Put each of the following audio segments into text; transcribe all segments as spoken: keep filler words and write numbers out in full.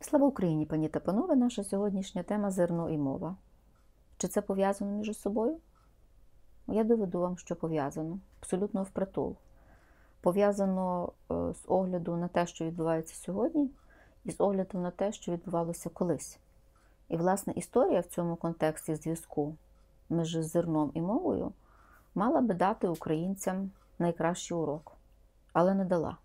Слава Україні, пані та панове! Наша сьогоднішня тема – зерно і мова. Чи це пов'язано між собою? Я доведу вам, що пов'язано. Абсолютно впритул. Пов'язано з огляду на те, що відбувається сьогодні, і з огляду на те, що відбувалося колись. І, власне, історія в цьому контексті зв'язку між зерном і мовою мала би дати українцям найкращий урок, але не дала.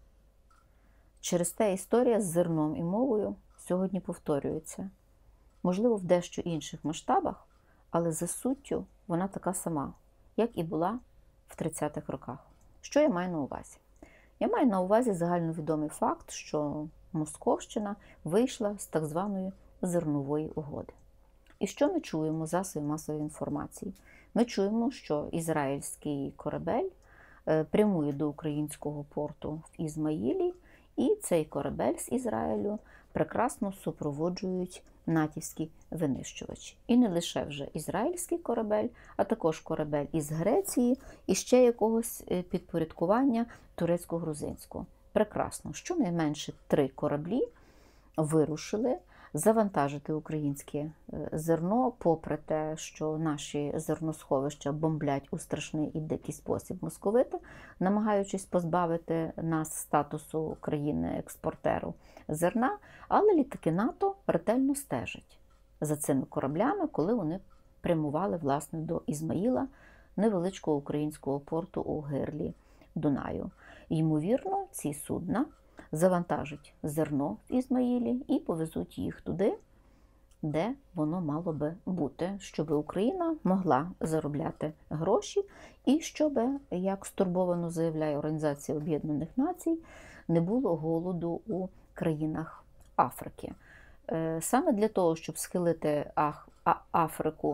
Через те історія з зерном і мовою сьогодні повторюється. Можливо, в дещо інших масштабах, але за суттю вона така сама, як і була в тридцятих роках. Що я маю на увазі? Я маю на увазі загальновідомий факт, що Московщина вийшла з так званої зернової угоди. І що ми чуємо засоби масової інформації? Ми чуємо, що ізраїльський корабель прямує до українського порту в Ізмаїлі, і цей корабель з Ізраїлю прекрасно супроводжують натівські винищувачі. І не лише вже ізраїльський корабель, а також корабель із Греції і ще якогось підпорядкування турецько-грузинського. Прекрасно. Щонайменше три кораблі вирушили завантажити українське зерно, попри те, що наші зерносховища бомблять у страшний і дикий спосіб московити, намагаючись позбавити нас статусу країни-експортеру зерна, але літаки НАТО ретельно стежать за цими кораблями, коли вони прямували, власне, до Ізмаїла, невеличкого українського порту у гирлі Дунаю. Ймовірно, ці судна завантажать зерно в Ізмаїлі і повезуть їх туди, де воно мало би бути, щоб Україна могла заробляти гроші і щоб, як стурбовано заявляє Організація Об'єднаних Націй, не було голоду у країнах Африки. Саме для того, щоб схилити Африку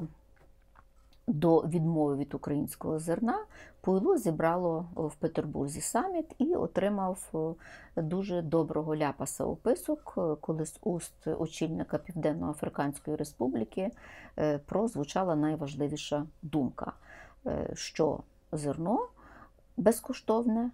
до відмови від українського зерна, Пуйло зібрало в Петербурзі саміт і отримав дуже доброго ляпаса у писок, коли з уст очільника Південно-Африканської Республіки прозвучала найважливіша думка, що зерно безкоштовне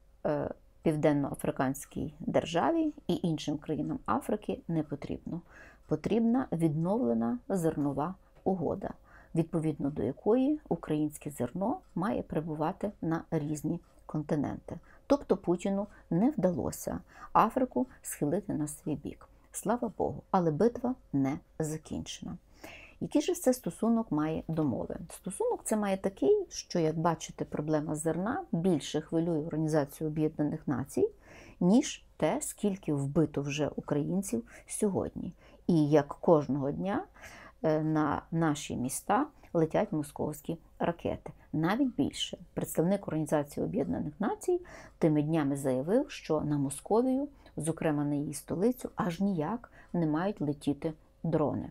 Південно-Африканській державі і іншим країнам Африки не потрібно. Потрібна відновлена зернова угода, відповідно до якої українське зерно має прибувати на різні континенти. Тобто Путіну не вдалося Африку схилити на свій бік. Слава Богу, але битва не закінчена. Який же це стосунок має до мови? Стосунок це має такий, що, як бачите, проблема зерна більше хвилює Організацію Об'єднаних Націй, ніж те, скільки вбито вже українців сьогодні. І як кожного дня на наші міста летять московські ракети. Навіть більше. Представник Організації Об'єднаних Націй тими днями заявив, що на Московію, зокрема на її столицю, аж ніяк не мають летіти дрони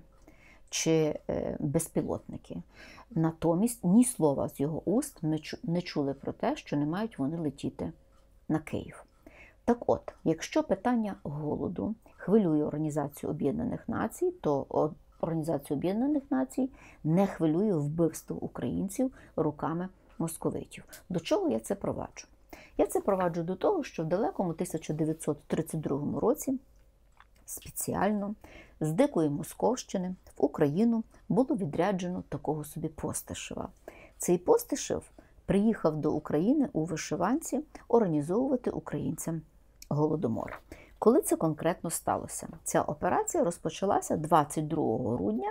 чи безпілотники. Натомість ні слова з його уст ми не чули про те, що не мають вони летіти на Київ. Так от, якщо питання голоду хвилює Організацію Об'єднаних Націй, то Організацію Об'єднаних Націй не хвилює вбивство українців руками московитів. До чого я це проваджу? Я це проваджу до того, що в далекому тисяча дев'ятсот тридцять другому році спеціально з дикої Московщини в Україну було відряджено такого собі Постишева. Цей Постишев приїхав до України у вишиванці організовувати українцям голодомор. Коли це конкретно сталося? Ця операція розпочалася двадцять другого грудня,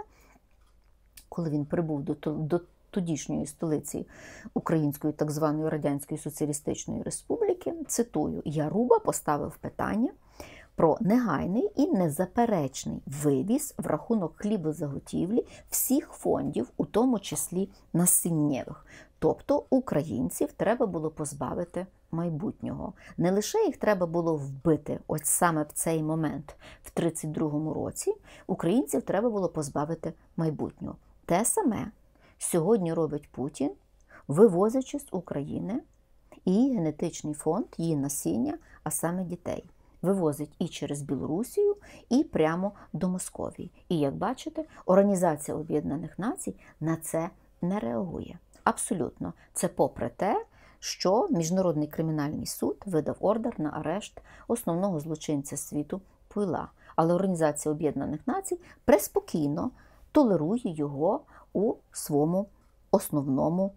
коли він прибув до, до тодішньої столиці Української так званої Радянської Соціалістичної Республіки. Цитую, Яруба поставив питання про негайний і незаперечний вивіз в рахунок хлібозаготівлі всіх фондів, у тому числі насіннєвих. Тобто українців треба було позбавити майбутнього. Не лише їх треба було вбити, ось саме в цей момент, в тридцять другому році, українців треба було позбавити майбутнього. Те саме сьогодні робить Путін, вивозячи з України її генетичний фонд, її насіння, а саме дітей. Вивозить і через Білорусію, і прямо до Московії. І, як бачите, Організація Об'єднаних Націй на це не реагує. Абсолютно. Це попри те, що Міжнародний кримінальний суд видав ордер на арешт основного злочинця світу Пуйла. але Організація Об'єднаних Націй преспокійно толерує його у своєму основному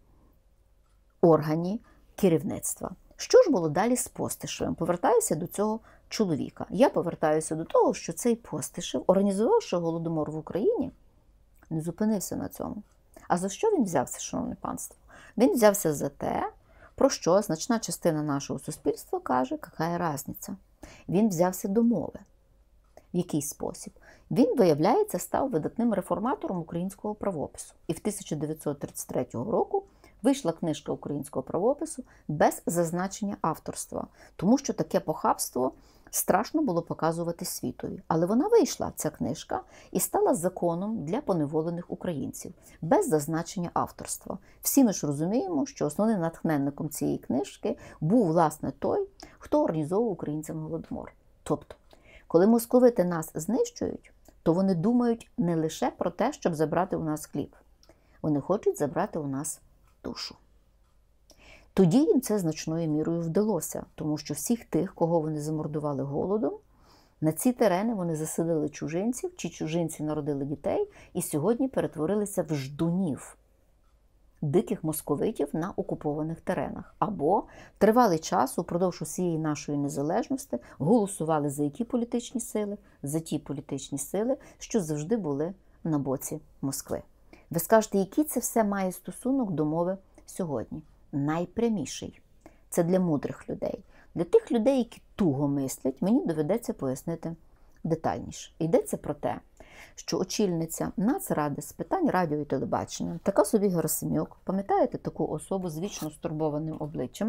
органі керівництва. Що ж було далі з Постишевим? Повертаюся до цього чоловіка. Я повертаюся до того, що цей Постишев, організувавши Голодомор в Україні, не зупинився на цьому. А за що він взявся, шановне панство? Він взявся за те, про що значна частина нашого суспільства каже, яка різниця. Він взявся до мови. В який спосіб? Він, виявляється, став видатним реформатором українського правопису. І в тисяча дев'ятсот тридцять третього року вийшла книжка українського правопису без зазначення авторства, тому що таке похабство страшно було показувати світові. Але вона вийшла, ця книжка, і стала законом для поневолених українців, без зазначення авторства. Всі ми ж розуміємо, що основним натхненником цієї книжки був, власне, той, хто організовував українцям Голодомор. Тобто, коли московити нас знищують, то вони думають не лише про те, щоб забрати у нас хліб. Вони хочуть забрати у нас душу. Тоді їм це значною мірою вдалося, тому що всіх тих, кого вони замордували голодом, на ці терени вони заселили чужинців, чи чужинці народили дітей і сьогодні перетворилися в ждунів диких московитів на окупованих теренах. Або тривалий час упродовж усієї нашої незалежності голосували за які політичні сили? За ті політичні сили, що завжди були на боці Москви. Ви скажете, який це все має стосунок до мови сьогодні? Найпряміший. Це для мудрих людей. Для тих людей, які туго мислять, мені доведеться пояснити детальніше. Йдеться про те, що очільниця Нацради з питань радіо і телебачення, така собі Герасим'юк, пам'ятаєте таку особу з вічно стурбованим обличчям,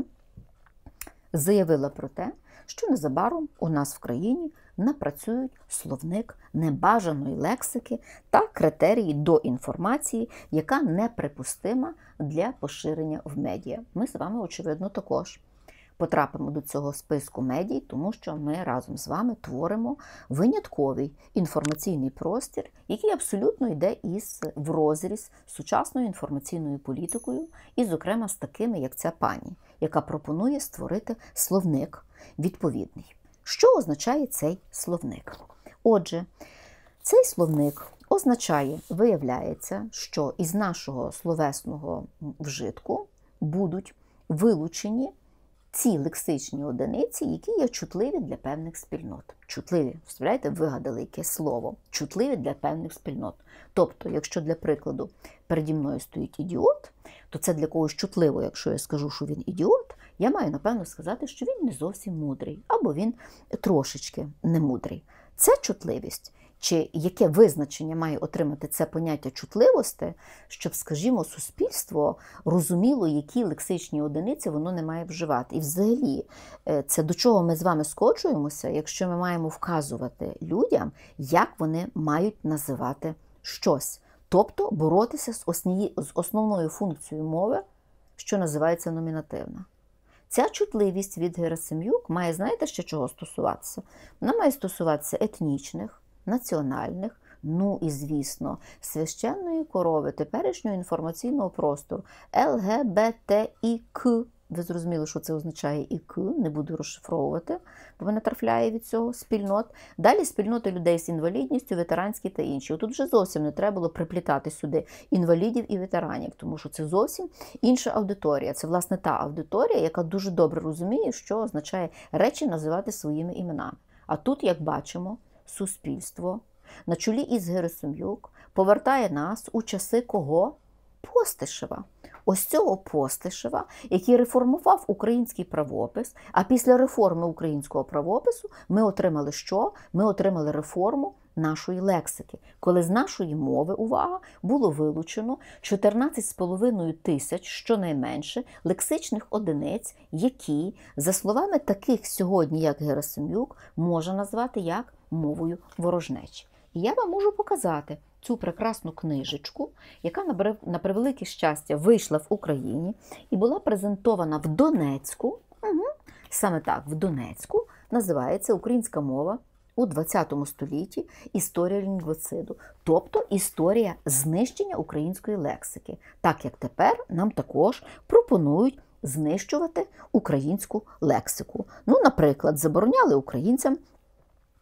заявила про те, що незабаром у нас в країні напрацюють словник небажаної лексики та критерії до інформації, яка неприпустима для поширення в медіа. Ми з вами, очевидно, також потрапимо до цього списку медій, тому що ми разом з вами творимо винятковий інформаційний простір, який абсолютно йде із в розріз з сучасною інформаційною політикою, і, зокрема, з такими, як ця пані, яка пропонує створити словник відповідний. Що означає цей словник? Отже, цей словник означає, виявляється, що із нашого словесного вжитку будуть вилучені ці лексичні одиниці, які є чутливі для певних спільнот. Чутливі, вставляєте, вигадали яке слово. Чутливі для певних спільнот. Тобто, якщо для прикладу переді мною стоїть ідіот, то це для когось чутливо, якщо я скажу, що він ідіот, я маю, напевно, сказати, що він не зовсім мудрий, або він трошечки не мудрий. Це чутливість. Чи яке визначення має отримати це поняття чутливості, щоб, скажімо, суспільство розуміло, які лексичні одиниці воно не має вживати. І взагалі, це до чого ми з вами скочуємося, якщо ми маємо вказувати людям, як вони мають називати щось. Тобто боротися з, основні, з основною функцією мови, що називається номінативна. Ця чутливість від Герасим'юк має, знаєте, ще чого стосуватися? Вона має стосуватися етнічних, національних, ну і, звісно, священної корови теперішнього інформаційного простору Ел Ге Бе Те І К. Ви зрозуміли, що це означає І К, не буду розшифровувати, бо мене трафляє від цього спільнот. Далі спільноти людей з інвалідністю, ветеранські та інші. Тут вже зовсім не треба було приплітати сюди інвалідів і ветеранів, тому що це зовсім інша аудиторія. Це, власне, та аудиторія, яка дуже добре розуміє, що означає речі називати своїми іменами. А тут, як бачимо, суспільство на чолі із Герасим'юк повертає нас у часи кого? Постишева. Ось цього Постишева, який реформував український правопис, а після реформи українського правопису ми отримали що? Ми отримали реформу нашої лексики, коли з нашої мови, увага, було вилучено чотирнадцять з половиною тисяч, щонайменше, лексичних одиниць, які, за словами таких сьогодні, як Герасим'юк, можна назвати як мовою ворожнечі. І я вам можу показати цю прекрасну книжечку, яка, на превелике щастя, вийшла в Україні і була презентована в Донецьку, угу, саме так, в Донецьку, називається «Українська мова у ХХ столітті. Історія лінгвоциду», тобто історія знищення української лексики, так як тепер нам також пропонують знищувати українську лексику. Ну, наприклад, забороняли українцям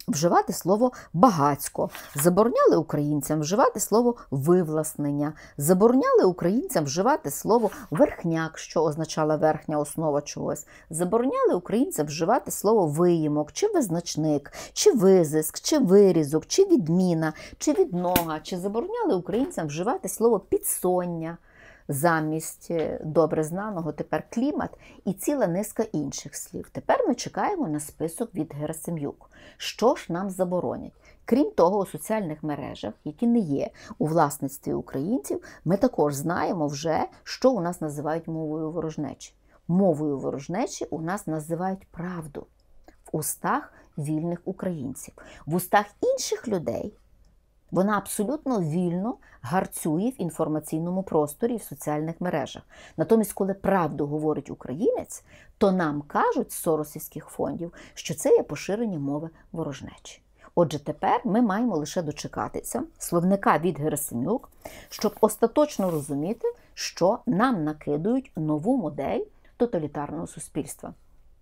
вживати слово «багацько», забороняли українцям вживати слово «вивласнення», забороняли українцям вживати слово «верхняк», що означала верхня основа чогось, забороняли українцям вживати слово «виїмок», чи «визначник», чи «визиск», чи «вирізок», чи «відміна», чи «віднога», чи забороняли українцям вживати слово «підсоння», замість добре знаного тепер клімат і ціла низка інших слів. Тепер ми чекаємо на список від Герасим'юк. Що ж нам заборонять? Крім того, у соціальних мережах, які не є у власництві українців, ми також знаємо вже, що у нас називають мовою ворожнечі. Мовою ворожнечі у нас називають правду в устах вільних українців. В устах інших людей вона абсолютно вільно гарцює в інформаційному просторі і в соціальних мережах. Натомість, коли правду говорить українець, то нам кажуть з соросівських фондів, що це є поширення мови ворожнечі. Отже, тепер ми маємо лише дочекатися словника від Герасим'юк, щоб остаточно розуміти, що нам накидують нову модель тоталітарного суспільства.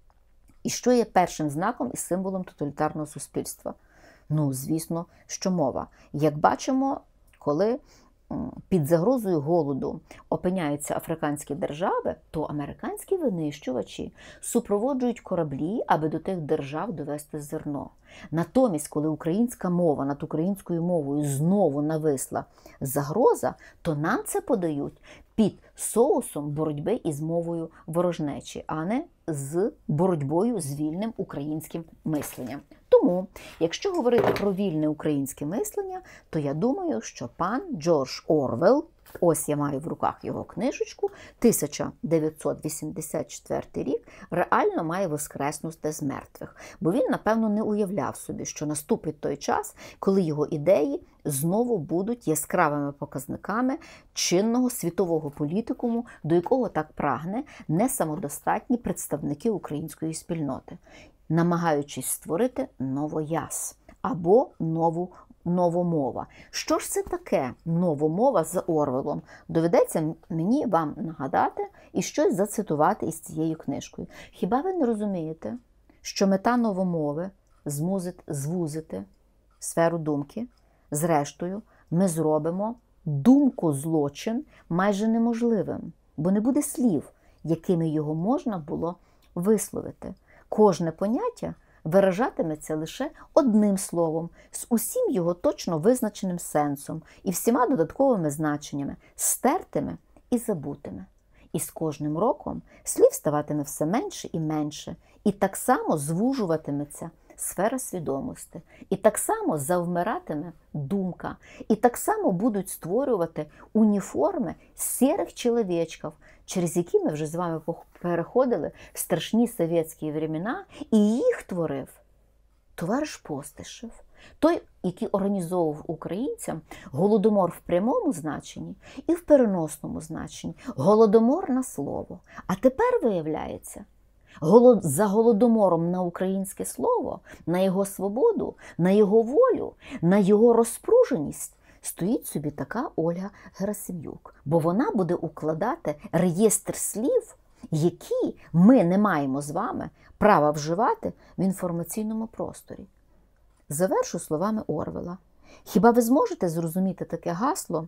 І що є першим знаком і символом тоталітарного суспільства? Ну, звісно, що мова. Як бачимо, коли під загрозою голоду опиняються африканські держави, то американські винищувачі супроводжують кораблі, аби до тих держав довести зерно. Натомість, коли українська мова над українською мовою знову нависла загроза, то нам це подають під соусом боротьби із мовою ворожнечі, а не з боротьбою з вільним українським мисленням. Тому, якщо говорити про вільне українське мислення, то я думаю, що пан Джордж Орвелл, ось я маю в руках його книжечку, тисяча дев'ятсот вісімдесят четвертий рік, реально має воскреснути з мертвих. Бо він, напевно, не уявляв собі, що наступить той час, коли його ідеї знову будуть яскравими показниками чинного світового політикуму, до якого так прагне несамодостатні представники української спільноти, намагаючись створити новояз або нову новомова. Що ж це таке новомова за Орвелом? Доведеться мені вам нагадати і щось зацитувати із цією книжкою. Хіба ви не розумієте, що мета новомови змусить звузити сферу думки? Зрештою, ми зробимо думку-злочин майже неможливим, бо не буде слів, якими його можна було висловити. Кожне поняття виражатиметься лише одним словом, з усім його точно визначеним сенсом і всіма додатковими значеннями, стертими і забутими. І з кожним роком слів ставатиме все менше і менше, і так само звужуватиметься сфера свідомості, і так само завмиратиме думка, і так само будуть створювати уніформи сірих чоловічків, через які ми вже з вами переходили в страшні совєтські времена, і їх творив товариш Постишев, той, який організовував українцям голодомор в прямому значенні і в переносному значенні, голодомор на слово. А тепер виявляється, голод... за голодомором на українське слово, на його свободу, на його волю, на його розпруженість стоїть собі така Ольга Герасим'юк, бо вона буде укладати реєстр слів, які ми не маємо з вами права вживати в інформаційному просторі. Завершу словами Орвела. Хіба ви зможете зрозуміти таке гасло,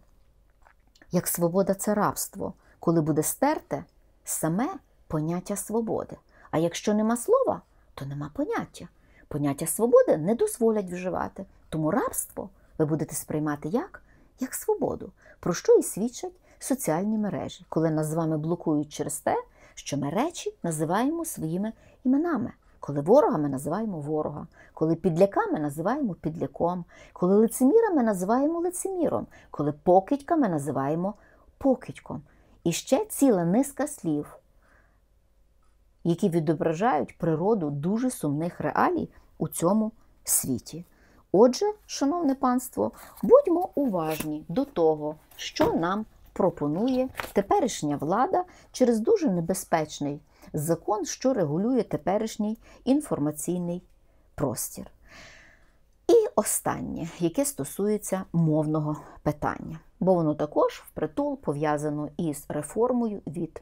як свобода – це рабство, коли буде стерте саме поняття свободи? А якщо нема слова, то нема поняття. Поняття свободи не дозволять вживати. Тому рабство ви будете сприймати як? Як свободу. Про що і свідчать соціальні мережі, коли нас з вами блокують через те, що ми речі називаємо своїми іменами. Коли ворога ми називаємо ворога, коли підляка ми називаємо підляком, коли лицеміра ми називаємо лицеміром, коли покидька ми називаємо покидьком. І ще ціла низка слів, які відображають природу дуже сумних реалій у цьому світі. Отже, шановне панство, будьмо уважні до того, що нам пропонує теперішня влада через дуже небезпечний закон, що регулює теперішній інформаційний простір. І останнє, яке стосується мовного питання, бо воно також впритул пов'язано із реформою від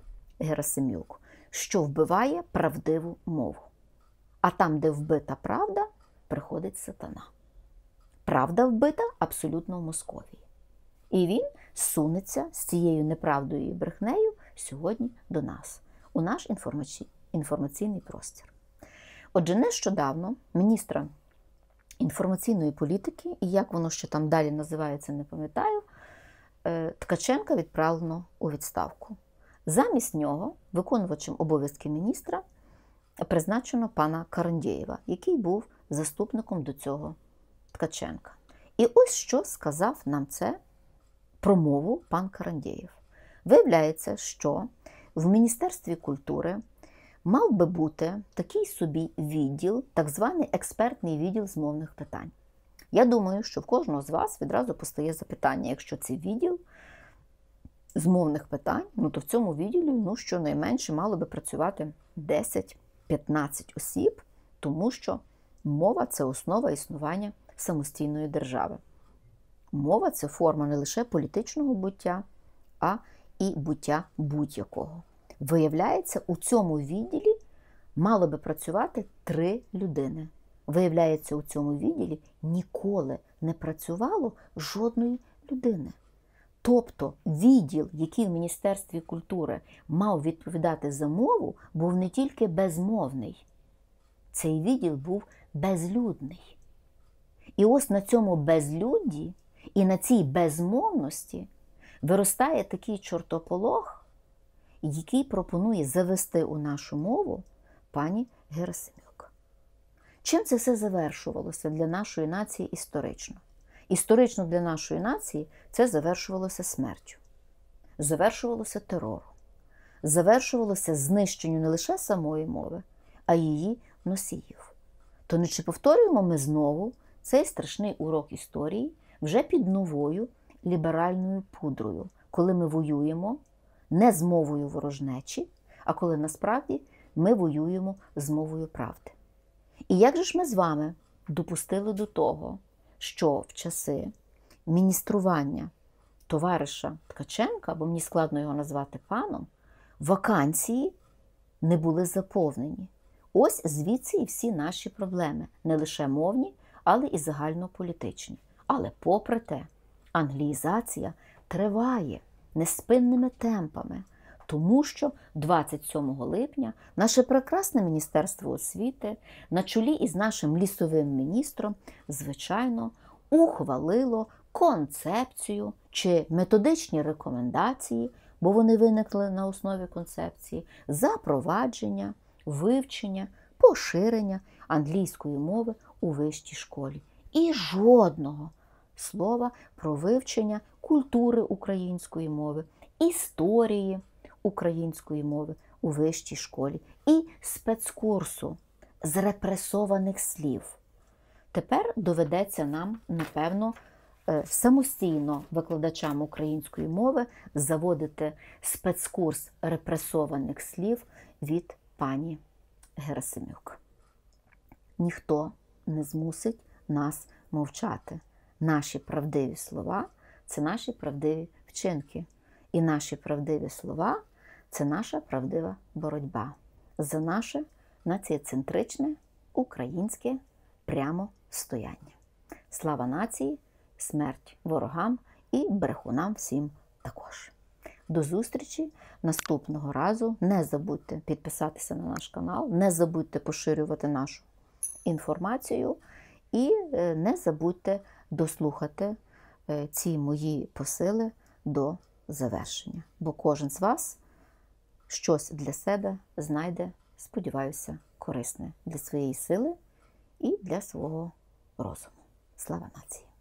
Герасим'юк, що вбиває правдиву мову. А там, де вбита правда, приходить сатана. Правда вбита абсолютно в Московії. І він сунеться з цією неправдою і брехнею сьогодні до нас, у наш інформаційний простір. Отже, нещодавно міністра інформаційної політики, і як воно ще там далі називається, не пам'ятаю, Ткаченка відправлено у відставку. Замість нього виконувачем обов'язки міністра призначено пана Карандєєва, який був заступником до цього Ткаченка. І ось що сказав нам це промову пан Карандєєв. Виявляється, що в Міністерстві культури мав би бути такий собі відділ, так званий експертний відділ з мовних питань. Я думаю, що в кожного з вас відразу постає запитання, якщо це відділ з мовних питань, ну то в цьому відділі, ну, щонайменше мало би працювати десять-п'ятнадцять осіб, тому що мова – це основа існування самостійної держави. Мова – це форма не лише політичного буття, а і буття будь-якого. Виявляється, у цьому відділі мало би працювати три людини. Виявляється, у цьому відділі ніколи не працювало жодної людини. Тобто відділ, який в Міністерстві культури мав відповідати за мову, був не тільки безмовний. Цей відділ був безлюдний. І ось на цьому безлюдді і на цій безмовності виростає такий чортополох, який пропонує завести у нашу мову пані Герасим'юк. Чим це все завершувалося для нашої нації історично? Історично для нашої нації це завершувалося смертю, завершувалося терором, завершувалося знищенню не лише самої мови, а її носіїв. То не чи повторюємо ми знову цей страшний урок історії вже під новою ліберальною пудрою, коли ми воюємо не з мовою ворожнечі, а коли насправді ми воюємо з мовою правди. І як же ж ми з вами допустили до того, що в часи міністрування товариша Ткаченка, бо мені складно його назвати паном, вакансії не були заповнені. Ось звідси і всі наші проблеми, не лише мовні, але і загальнополітичні. Але попри те, англіїзація триває неспинними темпами, тому що двадцять сьомого липня наше прекрасне Міністерство освіти на чолі із нашим лісовим міністром, звичайно, ухвалило концепцію чи методичні рекомендації, бо вони виникли на основі концепції, запровадження, вивчення, поширення англійської мови у вищій школі. І жодного слова про вивчення культури української мови, історії української мови у вищій школі і спецкурсу з репресованих слів. Тепер доведеться нам, напевно, самостійно викладачам української мови заводити спецкурс репресованих слів від пані Герасим'юк. Ніхто не змусить нас мовчати. Наші правдиві слова – це наші правдиві вчинки. І наші правдиві слова – це наша правдива боротьба за наше націєцентричне, українське прямостояння. Слава нації, смерть ворогам і брехунам всім також. До зустрічі наступного разу. Не забудьте підписатися на наш канал, не забудьте поширювати нашу інформацію і не забудьте дослухати ці мої посили до завершення. Бо кожен з вас щось для себе знайде, сподіваюся, корисне для своєї сили і для свого розуму. Слава нації!